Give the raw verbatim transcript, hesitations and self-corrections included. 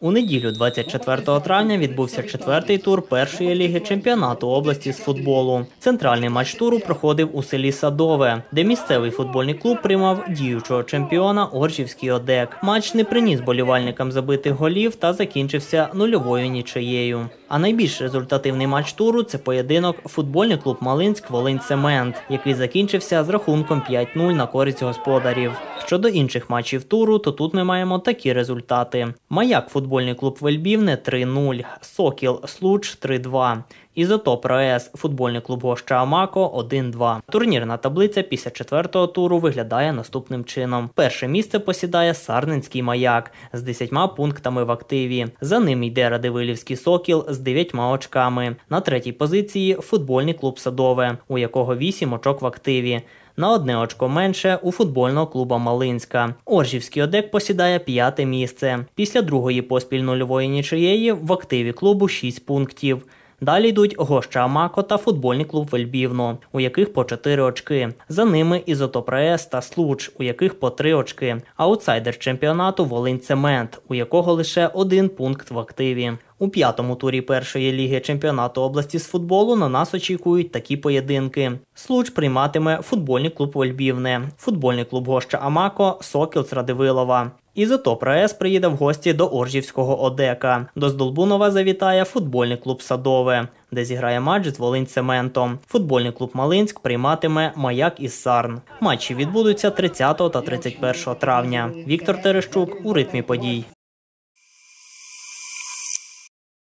У неділю двадцять четвертого травня відбувся четвертий тур першої ліги чемпіонату області з футболу. Центральний матч туру проходив у селі Садове, де місцевий футбольний клуб приймав діючого чемпіона Оржівський ОДЕК. Матч не приніс болівальникам забитих голів та закінчився нульовою нічиєю. А найбільш результативний матч туру – це поєдинок футбольний клуб Малинськ «Волинь-Цемент», який закінчився з рахунком п'ять нуль на користь господарів. Щодо інших матчів туру, то тут ми маємо такі результати. Маяк футбольний клуб Вельбівне три нуль, Сокіл Случ три два. Ізотоп РаЕС футбольний клуб Гоща Амако один два. Турнірна таблиця після четвертого туру виглядає наступним чином. Перше місце посідає Сарненський Маяк з десятьма пунктами в активі. За ним йде Радивилівський Сокіл з дев'ятьма очками. На третій позиції футбольний клуб Садове, у якого вісім очок в активі. На одне очко менше у футбольного клуба Малинська. Оржівський ОДЕК посідає п'яте місце. Після другої поспіль нульової нічиєї в активі клубу шість пунктів. Далі йдуть Гоща Амако та футбольний клуб Вельбівно, у яких по чотири очки. За ними Ізотоп РаЕС та Случ, у яких по три очки. Аутсайдер чемпіонату Волинь-Цемент, у якого лише один пункт в активі. У п'ятому турі першої ліги чемпіонату області з футболу на нас очікують такі поєдинки. Случ прийматиме футбольний клуб Вельбівне, футбольний клуб Гоща Амако, Сокіл з Радивилова. Ізотоп РаЕС приїде в гості до Оржівського ОДЕКа. До Здолбунова завітає футбольний клуб Садове, де зіграє матч з Волинь-Цементом. Футбольний клуб Малинськ прийматиме Маяк із Сарн. Матчі відбудуться тридцятого та тридцять першого травня. Віктор Терещук у ритмі подій.